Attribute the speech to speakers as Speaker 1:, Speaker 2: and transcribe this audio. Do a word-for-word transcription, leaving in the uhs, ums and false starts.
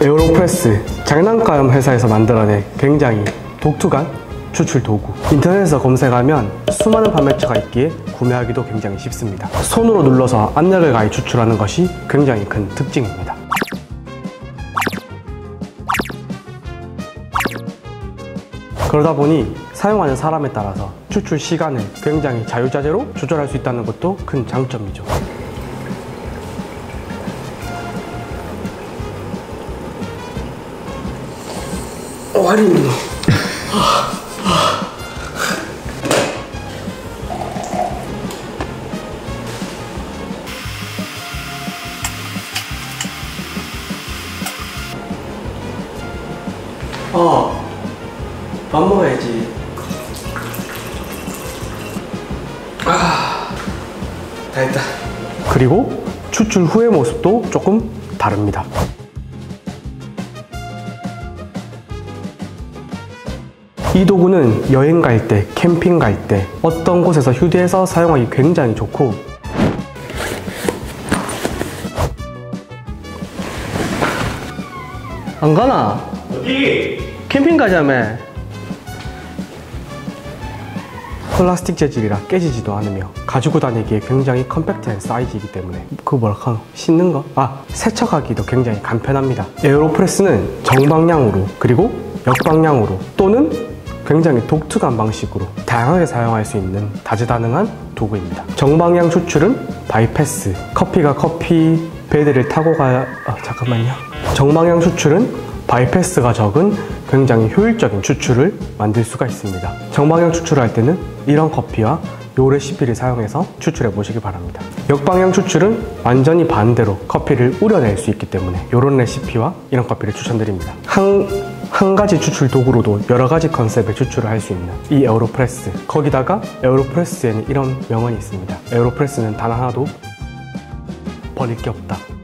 Speaker 1: 에어로프레스, 장난감 회사에서 만들어낸 굉장히 독특한 추출 도구. 인터넷에서 검색하면 수많은 판매처가 있기에 구매하기도 굉장히 쉽습니다. 손으로 눌러서 압력을 가해 추출하는 것이 굉장히 큰 특징입니다. 그러다 보니 사용하는 사람에 따라서 추출 시간을 굉장히 자유자재로 조절할 수 있다는 것도 큰 장점이죠. 와리. 어, 밥 먹어야지. 아, 다 했다. 그리고 추출 후의 모습도 조금 다릅니다. 이 도구는 여행 갈 때, 캠핑 갈 때, 어떤 곳에서 휴대해서 사용하기 굉장히 좋고, 안 가나?
Speaker 2: 어디?
Speaker 1: 캠핑 가자며. 플라스틱 재질이라 깨지지도 않으며 가지고 다니기에 굉장히 컴팩트한 사이즈이기 때문에 그거 뭐랄까 씻는 거? 아, 세척하기도 굉장히 간편합니다. 에어로프레스는 정방향으로 그리고 역방향으로 또는 굉장히 독특한 방식으로 다양하게 사용할 수 있는 다재다능한 도구입니다. 정방향 추출은 바이패스, 커피가 커피 배드를 타고 가야... 아, 잠깐만요. 정방향 추출은 바이패스가 적은 굉장히 효율적인 추출을 만들 수가 있습니다. 정방향 추출을 할 때는 이런 커피와 요 레시피를 사용해서 추출해 보시기 바랍니다. 역방향 추출은 완전히 반대로 커피를 우려낼 수 있기 때문에 이런 레시피와 이런 커피를 추천드립니다. 한, 한 가지 추출 도구로도 여러 가지 컨셉의 추출을 할 수 있는 이 에어로프레스, 거기다가 에어로프레스에는 이런 명언이 있습니다. 에어로프레스는 단 하나도 버릴 게 없다.